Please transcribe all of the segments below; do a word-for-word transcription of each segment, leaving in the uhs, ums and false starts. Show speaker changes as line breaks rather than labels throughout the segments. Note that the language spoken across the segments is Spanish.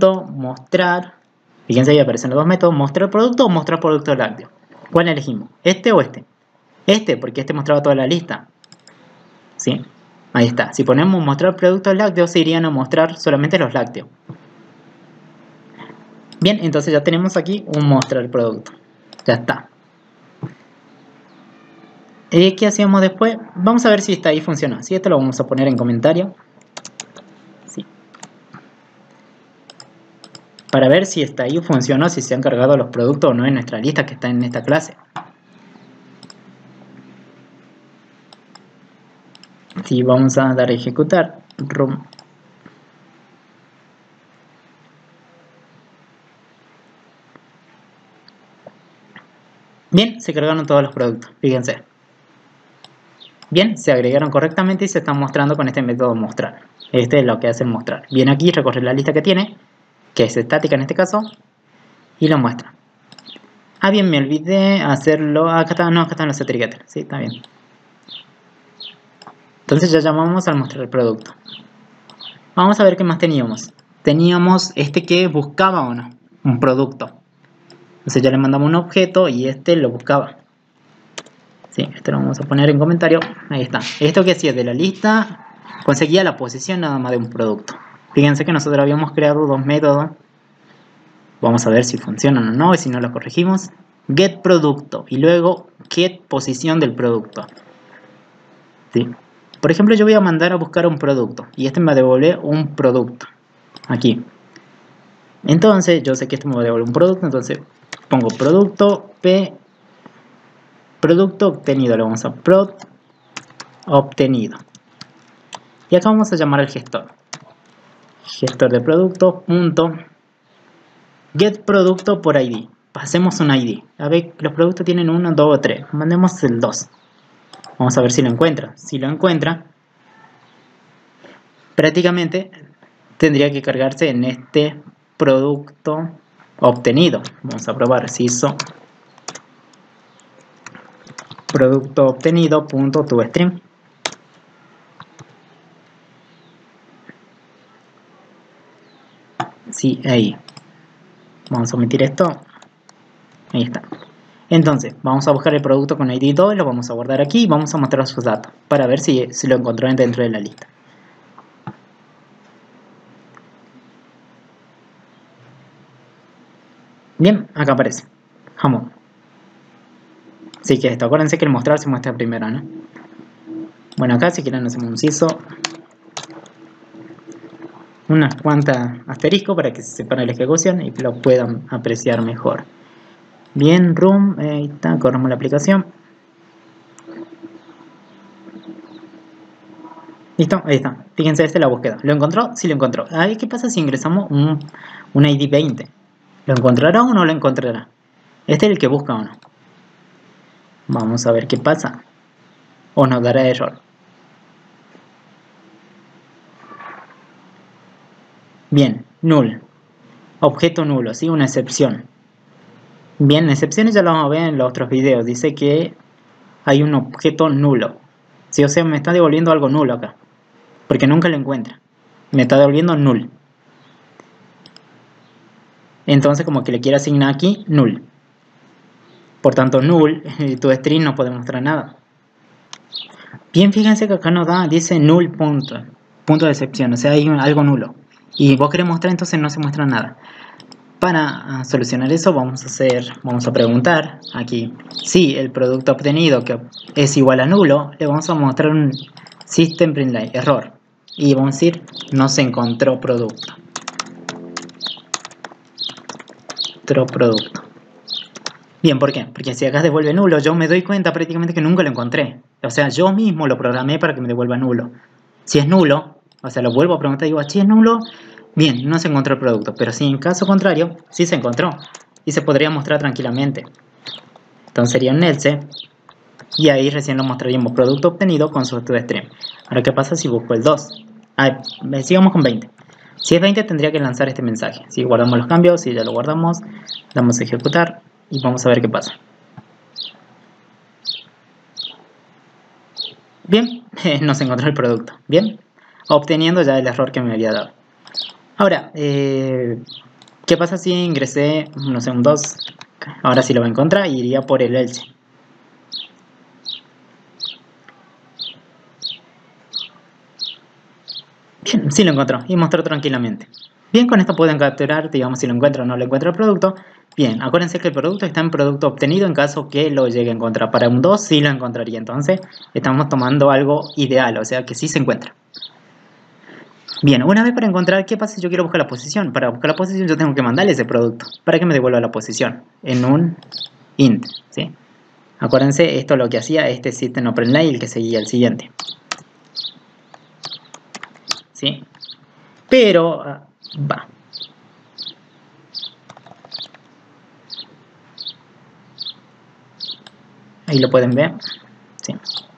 punto mostrar. Fíjense, ahí aparecen los dos métodos, mostrar producto o mostrar producto lácteo. ¿Cuál elegimos? ¿Este o este? Este, porque este mostraba toda la lista. ¿Sí? Ahí está. Si ponemos mostrar productos lácteos, se irían a mostrar solamente los lácteos. Bien, entonces ya tenemos aquí un mostrar producto. Ya está. ¿Y qué hacíamos después? Vamos a ver si está ahí funcionó. Si esto lo vamos a poner en comentario. Sí. Para ver si está ahí funcionó, si se han cargado los productos o no en nuestra lista que está en esta clase. Si vamos a dar a ejecutar. Room. Bien, se cargaron todos los productos, fíjense. Bien, se agregaron correctamente y se están mostrando con este método mostrar. Este es lo que hace el mostrar. Viene aquí, recorre la lista que tiene, que es estática en este caso, y lo muestra. Ah, bien, me olvidé hacerlo. Ah, acá está, no, acá están los etiquetas. Sí, está bien. Entonces ya llamamos al mostrar el producto. Vamos a ver qué más teníamos. Teníamos este que buscaba o no, un producto. Entonces ya le mandamos un objeto y este lo buscaba. Sí, esto lo vamos a poner en comentario. Ahí está. Esto que hacía de la lista, conseguía la posición nada más de un producto. Fíjense que nosotros habíamos creado dos métodos. Vamos a ver si funcionan o no y si no los corregimos. Get producto y luego get posición del producto. ¿Sí? Por ejemplo, yo voy a mandar a buscar un producto y este me va a devolver un producto. Aquí. Entonces, yo sé que este me va a devolver un producto, entonces pongo producto p producto obtenido, le vamos a prod obtenido. Y acá vamos a llamar al gestor. Gestor de producto, punto, get producto por I D. Pasemos un I D. A ver, los productos tienen uno, dos o tres. Mandemos el dos. Vamos a ver si lo encuentra. Si lo encuentra, prácticamente tendría que cargarse en este producto obtenido. Vamos a probar si hizo producto obtenido punto toString. Sí, ahí. Vamos a omitir esto. Ahí está. Entonces, vamos a buscar el producto con I D dos, lo vamos a guardar aquí y vamos a mostrar sus datos para ver si, si lo encontró dentro de la lista. Bien, acá aparece jamón. Así que esto, acuérdense que el mostrar se muestra primero, ¿no? Bueno, acá si quieren hacemos un ciso, unas cuantas asterisco para que se separe la ejecución y que lo puedan apreciar mejor. Bien, room, ahí está, corremos la aplicación. Listo, ahí está. Fíjense, esta es la búsqueda. ¿Lo encontró? Sí lo encontró. Ahí, ¿qué pasa si ingresamos un, un I D veinte? ¿Lo encontrará o no lo encontrará? Este es el que busca o no. Vamos a ver qué pasa. O nos dará error. Bien, null. Objeto nulo, ¿sí? Una excepción. Bien, excepciones ya lo vamos a ver en los otros videos. Dice que hay un objeto nulo. Sí, o sea, me está devolviendo algo nulo acá. Porque nunca lo encuentra. Me está devolviendo null. Entonces, como que le quiero asignar aquí null. Por tanto, null, toString no puede mostrar nada. Bien, fíjense que acá nos da, dice null punto. Punto de excepción, o sea, hay un, algo nulo. Y vos querés mostrar, entonces no se muestra nada. Para solucionar eso vamos a hacer, vamos a preguntar aquí si el producto obtenido que es igual a nulo, le vamos a mostrar un system.println error y vamos a decir no se encontró producto. Otro producto. Bien, ¿por qué? Porque si acá devuelve nulo, yo me doy cuenta prácticamente que nunca lo encontré. O sea, yo mismo lo programé para que me devuelva nulo. Si es nulo, o sea, lo vuelvo a preguntar y digo, si es nulo, bien, no se encontró el producto. Pero si en caso contrario, sí se encontró. Y se podría mostrar tranquilamente. Entonces sería un else. Y ahí recién lo mostraríamos producto obtenido con su toString. Ahora, ¿qué pasa si busco el dos? Ah, sigamos con veinte. Si es veinte tendría que lanzar este mensaje. Si guardamos los cambios, si ya lo guardamos, damos a ejecutar y vamos a ver qué pasa. Bien, no se encontró el producto. Bien, obteniendo ya el error que me había dado. Ahora, eh, ¿qué pasa si ingresé, no sé, un dos? Ahora sí lo va a encontrar y iría por el else. Bien, sí lo encontró y mostró tranquilamente. Bien, con esto pueden capturar, digamos, si lo encuentra o no lo encuentra el producto. Bien, acuérdense que el producto está en producto obtenido en caso que lo llegue a encontrar. Para un dos sí lo encontraría, entonces estamos tomando algo ideal, o sea que sí se encuentra. Bien, una vez para encontrar, ¿qué pasa si yo quiero buscar la posición? Para buscar la posición yo tengo que mandarle ese producto para que me devuelva la posición en un int, ¿sí? Acuérdense, esto lo que hacía este system open line, el que seguía el siguiente, ¿sí? Pero, uh, va. Ahí lo pueden ver, ¿sí?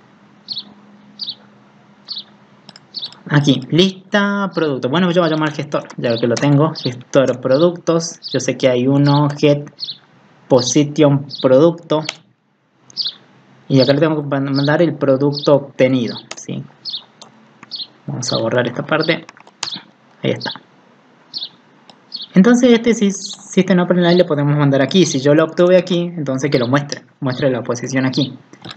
Aquí, lista, producto. Bueno, yo voy a llamar gestor, ya que lo tengo. Gestor productos. Yo sé que hay uno, get position producto. Y acá le tengo que mandar el producto obtenido, ¿sí? Vamos a borrar esta parte. Ahí está. Entonces este system open line le podemos mandar aquí. Si yo lo obtuve aquí, entonces que lo muestre. Muestre la posición aquí.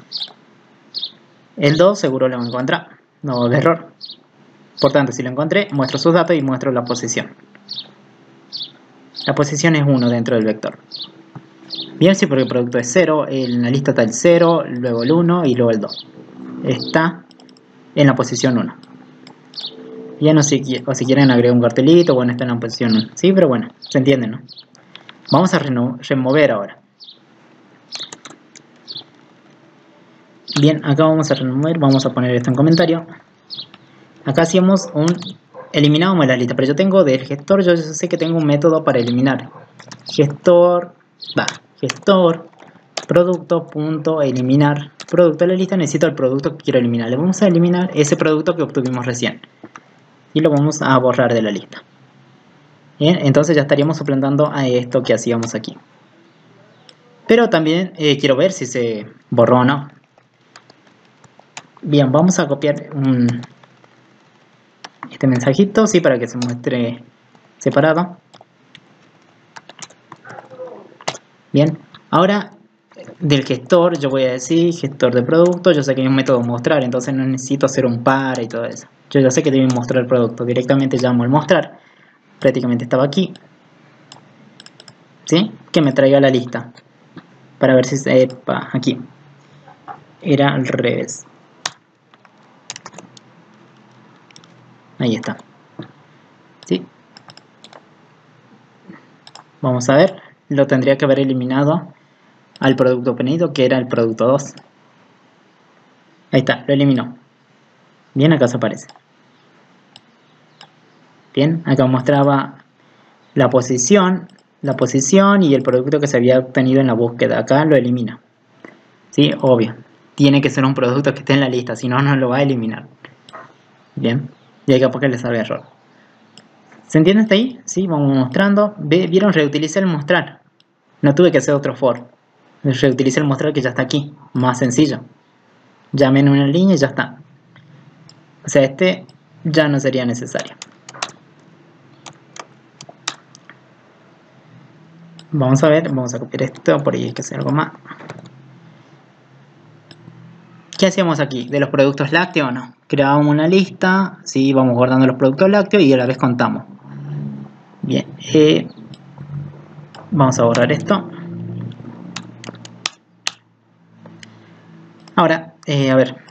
El dos seguro lo va a encontrar. No va a haber error. Por tanto, si lo encontré, muestro sus datos y muestro la posición. La posición es uno dentro del vector. Bien, sí, porque el producto es cero, en la lista está el cero, luego el uno y luego el dos. Está en la posición uno. Bien, o si, o si quieren agregar un cartelito, bueno, está en la posición uno. Sí, pero bueno, se entiende, ¿no? Vamos a remover ahora. Bien, acá vamos a remover, vamos a poner esto en comentario. Acá hacíamos un... eliminábamos la lista, pero yo tengo del gestor, yo sé que tengo un método para eliminar. Gestor, va, gestor, producto, punto, eliminar, producto de la lista, necesito el producto que quiero eliminar. Le vamos a eliminar ese producto que obtuvimos recién. Y lo vamos a borrar de la lista. Bien, entonces ya estaríamos suplantando a esto que hacíamos aquí. Pero también eh, quiero ver si se borró o no. Bien, vamos a copiar un... este mensajito, sí, para que se muestre separado. Bien, ahora del gestor yo voy a decir gestor de producto. Yo sé que hay un método mostrar, entonces no necesito hacer un para y todo eso. Yo ya sé que debe mostrar el producto, directamente llamo el mostrar. Prácticamente estaba aquí, ¿sí? Que me traiga la lista para ver si se... epa, aquí era al revés. Ahí está, ¿sí? Vamos a ver, lo tendría que haber eliminado al producto obtenido, que era el producto dos. Ahí está, lo eliminó. Bien, acá se aparece. Bien, acá mostraba la posición, la posición y el producto que se había obtenido en la búsqueda. Acá lo elimina. Sí, obvio. Tiene que ser un producto que esté en la lista, si no, no lo va a eliminar. Bien, y acá porque le salga error. ¿Se entiende hasta ahí? Sí, vamos mostrando. ¿Vieron? Reutilicé el mostrar. No tuve que hacer otro for. Reutilicé el mostrar que ya está aquí. Más sencillo. Llamé en una línea y ya está. O sea, este ya no sería necesario. Vamos a ver, vamos a copiar esto, por ahí hay que hacer algo más. ¿Qué hacíamos aquí? ¿De los productos lácteos o no? Creábamos una lista, sí, vamos guardando los productos lácteos y a la vez contamos. Bien, eh, vamos a borrar esto. Ahora, eh, a ver.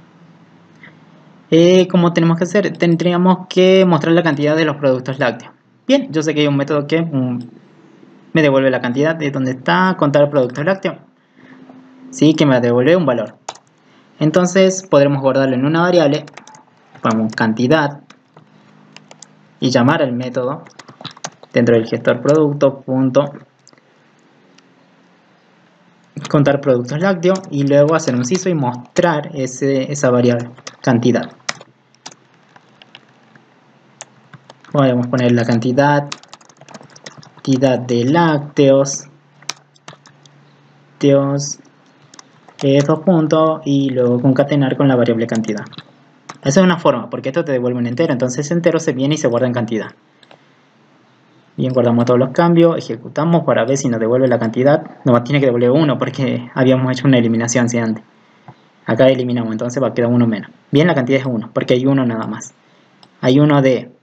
Eh, ¿Cómo tenemos que hacer? Tendríamos que mostrar la cantidad de los productos lácteos. Bien, yo sé que hay un método que um, me devuelve la cantidad de donde está contar productos lácteos. Sí, que me devuelve un valor. Entonces podremos guardarlo en una variable, ponemos cantidad y llamar al método dentro del gestor producto punto contar productos lácteos y luego hacer un siso y mostrar ese, esa variable cantidad. Podemos poner la cantidad, cantidad de lácteos, lácteos eh, dos puntos y luego concatenar con la variable cantidad. Esa es una forma, porque esto te devuelve un entero, entonces ese entero se viene y se guarda en cantidad. Bien, guardamos todos los cambios, ejecutamos para ver si nos devuelve la cantidad. Nos tiene que devolver uno porque habíamos hecho una eliminación si antes. Acá eliminamos, entonces va a quedar uno menos. Bien, la cantidad es uno, porque hay uno nada más. Hay uno de